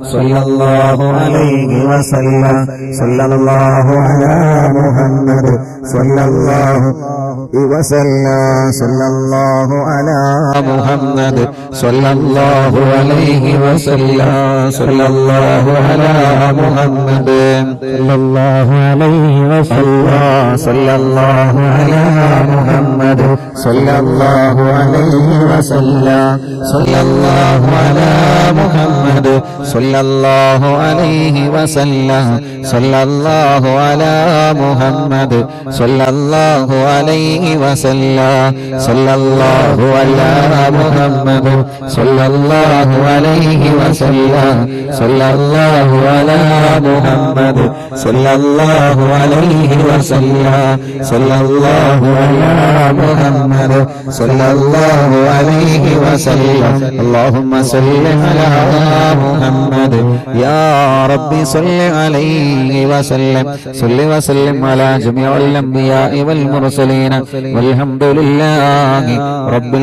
സല്ലല്ലാഹു അലൈഹി വസല്ലം സല്ലല്ലാഹു അലാ മുഹമ്മദ് സല്ലല്ലാഹു വസല്ലം സല്ലല്ലാഹു അലാ മുഹമ്മദ് സല്ലല്ലാഹു അലൈഹി വസല്ലം സല്ലല്ലാഹു അലാ മുഹമ്മദ് സല്ലല്ലാഹു അലൈഹി വസല്ലം സല്ലല്ലാഹു അലാ മുഹമ്മദ് സല്ലല്ലാഹു അലൈഹി വസല്ലം സല്ലല്ലാഹു അലാ മുഹമ്മദ് സല്ലല്ലാഹു അലൈഹി വസല്ലം സല്ലല്ലാഹു അലാ മുഹമ്മദ് സല്ലല്ലാഹു അലൈഹി വസല്ലം സല്ലല്ലാഹു അലാ മുഹമ്മദ് സല്ലല്ലാഹു അലൈഹി വസല്ലം സല്ലല്ലാഹു അലാ മുഹമ്മദ് സല്ലല്ലാഹു അലൈഹി വസല്ലം സല്ലല്ലാഹു അലാ മുഹമ്മദ് സല്ലല്ലാഹു അലൈഹി വസല്ലം اللهم صل على محمد يا ربي صل عليه وسلم صل وسلم على جميع الأنبياء والمرسلين والحمد لله رب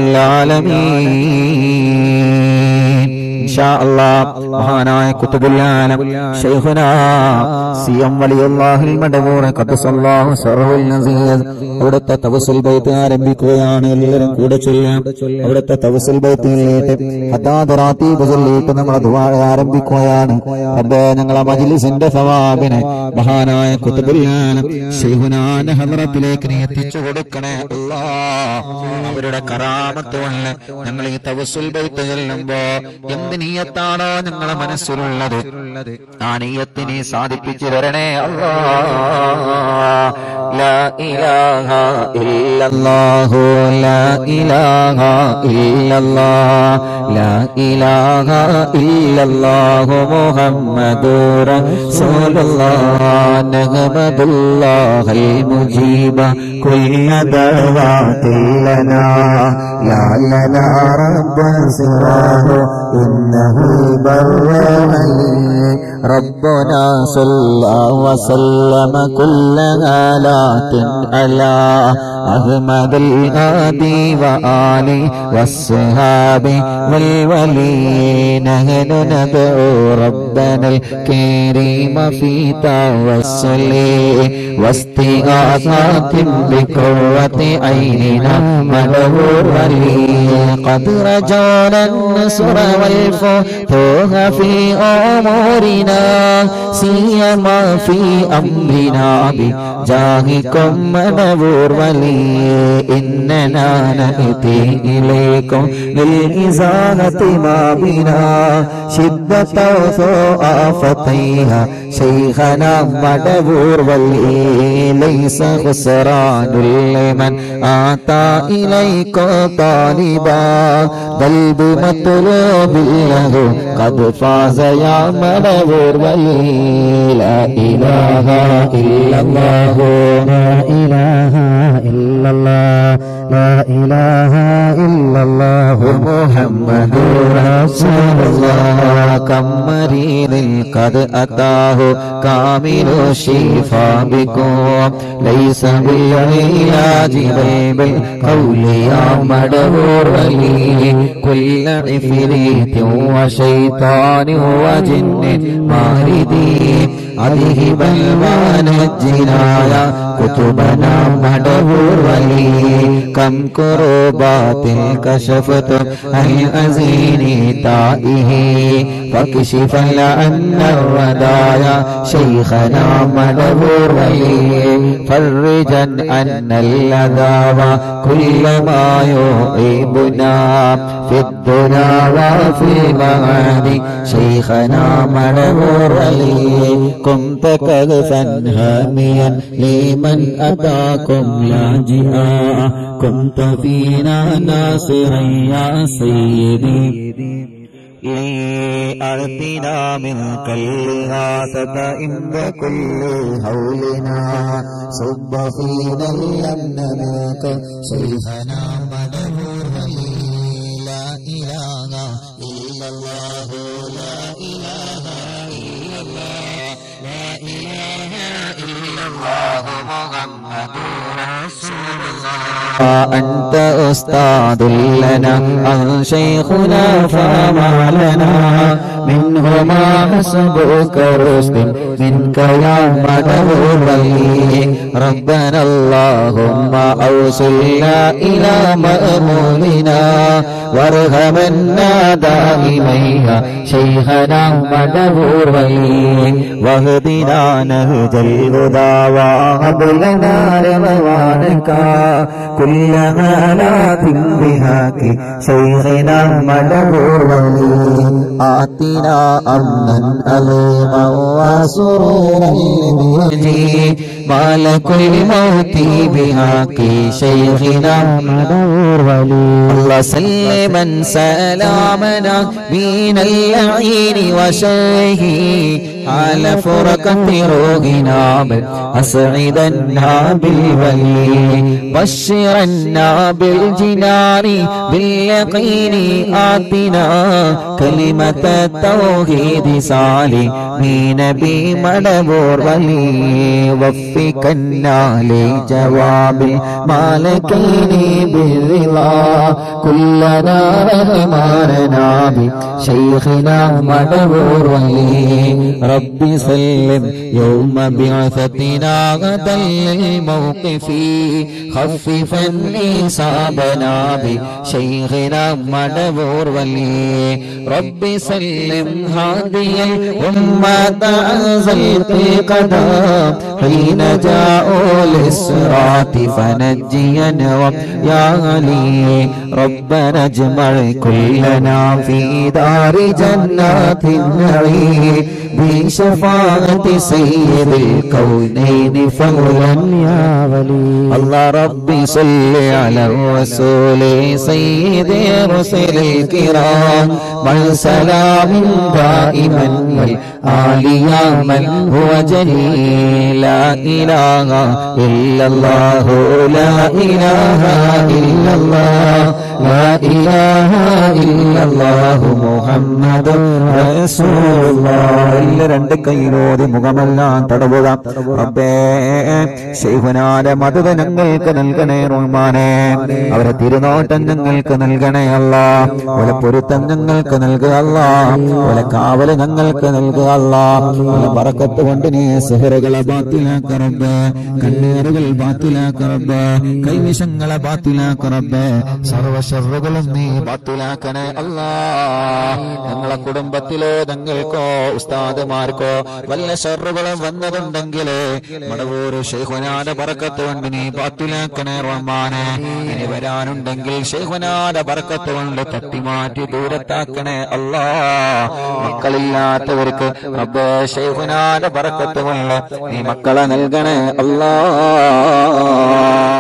العالمين മഹാനായ ഖുതുബുൽ-ആലം ശൈഖുനാ സിയം വലിയുല്ലാഹിൽ മദബൂർ ഖദ്ദസല്ലാഹു സർറുൽ നസീർ അവിടുത്തെ തവസ്സുൽ ബൈത്ത് ആരംഭിക്കുകയാണ്. എല്ലാവരും കൂടെ ചൊല്ലാം. അവിടുത്തെ തവസ്സുൽ ബൈത്തിലേക്ക് ഹദാദറാത്തി ബസലിട്ട് നമ്മൾ ദുആ ആരംഭിക്കുകയാണ്. റബ്ബേ ഞങ്ങളെ മജ്ലിസിന്റെ സവാബിനെ മഹാനായ ഖുതുബുൽ-ആലം ശൈഖുനാന്റെ ഹദ്റത്തിലേക്ക് നീ എത്തിച്ചു കൊടുക്കണേ അല്ലാഹ്. അവരുടെ കറാമത്ത് കൊണ്ട് ഞങ്ങൾ ഈ തവസ്സുൽ ബൈത്ത് ചെല്ലുമ്പോൾ നീയത്താണോ ഞങ്ങളെ മനസ്സിലുള്ളത് ആ നീയത്തിനെ സാധിപ്പിച്ചു തരണേ അല്ലാഹ്. ലാ ഇലാഹ ഇല്ലല്ലാഹു ലാ ഇലാഹ ഇല്ലല്ലാഹ് ലാ ഇലാഹ ഇല്ലല്ലാഹു മുഹമ്മദുർ റസൂലുള്ളാഹ് നഹ്മദുല്ലാഹൽ മുജീബ കുല്ല ദഅവാതിൻ ലനാ ലാ ലനാ റബ്ബൻ സിവാഹു إنه البر ربنا صلى وسلم كل آلات على أحمد الهادي وآله والصحاب والولي نحن ندعو ربنا الكريم في توسل واستغاثات بقوة عيننا مدعو ولي قد رجعنا النصر والفتوح في أمورنا سيما في أمرنا بجاهكم منور ولي إننا نأتي إليكم للإزالة ما بنا شدة آفتيها شيخنا منور ولي ليس خسران لمن آتى إليكم طالبا بل بمطلوب له قد فاز يا منور ولي لا إله إلا الله لا إله إلا الله لا إله إلا الله محمد رسول الله كم مريض قد أتاه كامل الشفاء بكم ليس بالعلاج بل بالقول يا منور ولي كل عفريت وشيطان وجن ماردي أذهب المنجنا يا كتبنا مدبور ولي كم كربات كشفت عن أزين تائه فاكشفا لأن الردايا شيخنا مدبور ولي فرجا أن اللذاوى كل ما يعيبنا في الدنيا وفي المعاد شيخنا مدبور ولي كنت كغفا هاميا لمن أتاكم لاجئا كنت فينا ناصرا يا سيدي لأرضنا منك الغاثة عند كل هولنا صب فينا لنك شيخنا مدبور ولي لا إله إلا الله لا إله إلا الله لا إله إلا الله محمد أنت أستاذ لنا أن شيخنا فما لنا منهما حسبك رشد منك يا مدعو ربنا اللهم أوصلنا إلى مأمولنا وارحمنا دائما يا شيخنا مدعو واهدنا نهج الهدى وهب لنا رضوانك كل هلاك بهاك شيخنا مدعو آتنا أمنا أليما وسرورا مالك الموت بهاك شيخنا مدعو الله سلما سلامنا من اللعين وشره على فرقة روحنا بل أسعدنا بالولي بشرنا بالجنان باليقين آتنا كلمة التوحيد سالمين بمدبور ولي وفقنا لجواب المالكين بالرضا كلنا رحماننا بشيخنا مدبور ولي ربي سلم يوم بعثتنا غدا للموقف خففا حسابنا بشيخنا مدبور ولي ربي سلم هذه الأمة أنزلت قدام حين جاءوا للصراط فنجيا يا علي ربنا اجمع كلنا في دار جنات النعيم بشفاعة سيد الكونين فولا يا ولي الله ربي صل على الرسول سيد رسل الكرام من سلام دائما والآل يا من هو جليل لا إله إلا الله لا إله إلا الله لا إله إلا الله محمد رسول الله രണ്ട് കൈയിലോതി മുഖമെല്ലാം തടവുക റബ്ബേ ശൈഖുനാന്റെ മദദ് ഞങ്ങൾക്ക് നൽകണേ റഹ്മാനേ അവരെ തിരുനോട്ടം ഞങ്ങൾക്ക് നൽകണേ അല്ലാഹ് ഓലെ പൊരുത്തം ഞങ്ങൾക്ക് നൽകുക അല്ലാഹ് ഓലെ കാവല് ഞങ്ങൾക്ക് നൽകുക അല്ലാഹ് ഓലെ ബറക്കത്ത് കൊണ്ട് നീ സിഹറുകളെ ബാത്തിലാക്ക റബ്ബേ കണ്ണീറുകൾ ബാത്തിലാക്ക റബ്ബേ കൈവിഷങ്ങളെ ബാത്തിലാക്ക റബ്ബേ സർവ്വ ശർറുകളും നീ ബാത്തിലാക്കണേ അല്ലാഹ് ഞങ്ങളെ കുടുംബത്തിലോ ഞങ്ങൾക്കോ ഉസ്താദുമാർക്കോ വല്ല ശർറുകളും വന്നതുണ്ടെങ്കിൽ മടവൂർ ശൈഖുനാന്റെ ബറക്കത്ത് കൊണ്ട് നീ ബാത്തിലാക്കണേ റഹ്മാനേ ഇനി വരാനുണ്ടെങ്കിൽ ശൈഖുനാന്റെ ബറക്കത്ത് കൊണ്ട് തട്ടിമാറ്റി ദൂരത്താക്കണേ അല്ലാഹ് മക്കളില്ലാത്തവർക്ക് റബ്ബേ ശൈഖുനാന്റെ ബറക്കത്ത് കൊണ്ട് നീ മക്കളെ നൽകണേ അല്ലാഹ്